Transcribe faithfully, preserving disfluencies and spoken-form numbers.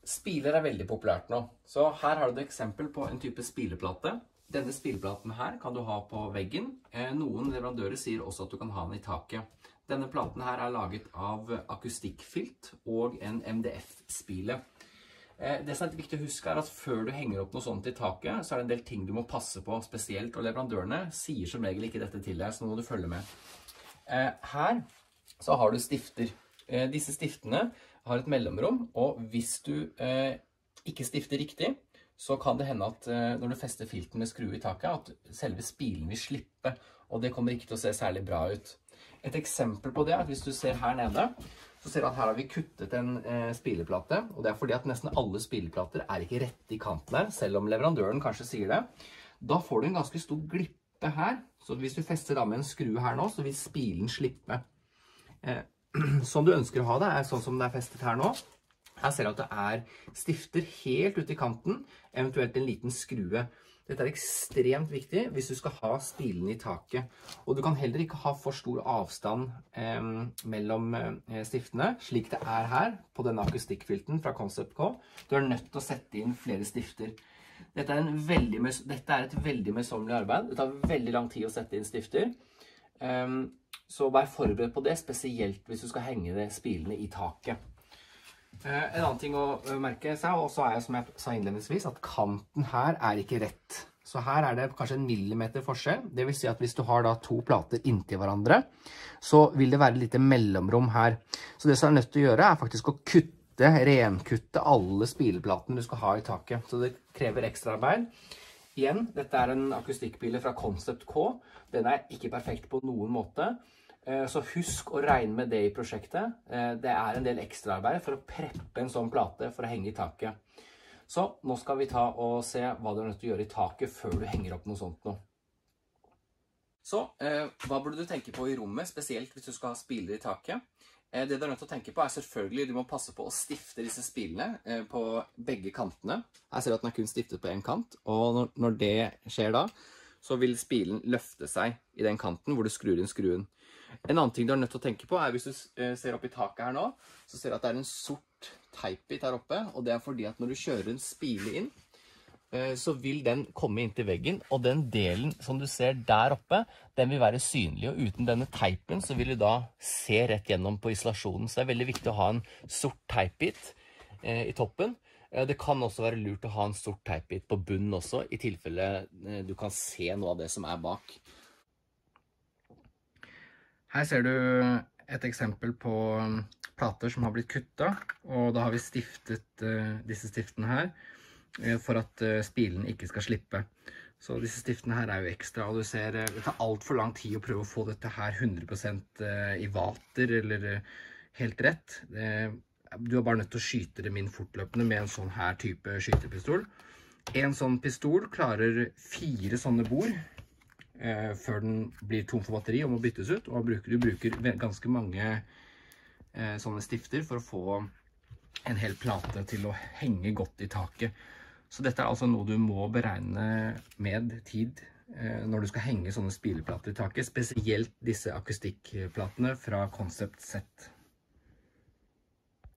Spiler er veldig populært nå, så her har du et eksempel på en type spileplate. Denne spileplaten her kan du ha på veggen. Noen leverandører sier også at du kan ha den i taket. Denne platen her er laget av akustikkfilt og en M D F-spile. Det som er viktig å huske er at før du henger opp noe sånt i taket, så er det en del ting du må passe på spesielt, og leverandørene sier som regel ikke dette til deg, så nå må du følge med. Her så har du stifter. Disse stiftene har et mellomrom, og hvis du eh, ikke stifter riktig, så kan det hende at eh, når du fester filten med skrue i taket, at selve spilen vil slippe, og det kommer ikke til å se særlig bra ut. Et eksempel på det er at hvis du ser her nede, så ser du at her har vi kuttet en eh, spileplate, og det er fordi at nesten alle spileplater er ikke rett i kanten her, selv om leverandøren kanskje sier det. Da får du en ganske stor glippe her, så hvis du fester da med en skrue her nå, så vil spilen slippe. Eh, Sånn du ønsker å ha det er sånn som det er festet her nå. Her ser du at det er stifter helt ute i kanten, eventuelt en liten skrue. Dette er ekstremt viktig hvis du skal ha spilen i taket. Og du kan heller ikke ha for stor avstand eh, mellom eh, stiftene, slik det er her på denne akustikkfilten fra Concept K. Du er nødt til å sette inn flere stifter. Dette er, en veldig, dette er et veldig møysommelig arbeid. Det tar veldig lang tid å sette inn stifter. Um, Så vær forberedt på det, spesielt hvis du skal henge det spilene i taket. En annen ting å merke seg, og så er jeg som jeg sa innledningsvis, at kanten her er ikke rett. Så her er det kanskje en millimeter forskjell. Det vil si at hvis du har da to plater inntil hverandre, så vil det være litt mellomrom her. Så det som er nødt til å gjøre er faktisk å kutte, renkutte alle spileplatene du skal ha i taket. Så det krever ekstra arbeid. Igjen, dette er en akustikkpille fra Concept K. Den er ikke perfekt på noen måte. Så husk å regne med det i prosjektet. Det er en del ekstraarbeid for å preppe en sånn plate for å henge i taket. Så nå skal vi ta og se hva du er nødt til å gjøre i taket før du henger opp noe sånt nå. Så, hva burde du tenke på i rommet, spesielt hvis du skal ha spiler i taket? Det du er nødt til å tenke på er selvfølgelig, du må passe på å stifte disse spilene på begge kantene. Her ser du at den er kun stiftet på en kant, og når det skjer da, så vil spilen løfte seg i den kanten hvor du skrur inn skruen. En annen ting du er nødt til å tenke på er hvis du ser opp i taket her nå, så ser du at det er en sort teipbit her oppe, og det er fordi at når du kjører en spile inn, så vil den komme inn til veggen, og den delen som du ser der oppe, den vil være synlig, og uten denne teipen så vil du da se rett gjennom på isolasjonen. Så det er veldig viktig å ha en sort teipbit eh, i toppen. Det kan også være lurt å ha en sort teipbit på bunnen også, i tilfelle eh, du kan se noe av det som er bak. Her ser du et eksempel på plater som har blitt kuttet, og da har vi stiftet eh, disse stiftene her, for at spilen ikke skal slippe. Så disse stiftene her er jo ekstra, og du ser det tar alt for lang tid å prøve å få dette her hundre prosent i vater, eller helt rett. Du er bare nødt til å skyte dem inn fortløpende med en sånn her type skytepistol. En sånn pistol klarer fire sånne bor eh, før den blir tom for batteri og må byttes ut, og du bruker ganske mange eh, sånne stifter for å få en hel plate til å henge godt i taket. Så dette er altså noe du må beregne med tid eh, når du skal henge sånne spileplater i taket, spesielt disse akustikkplatene fra Concept Z.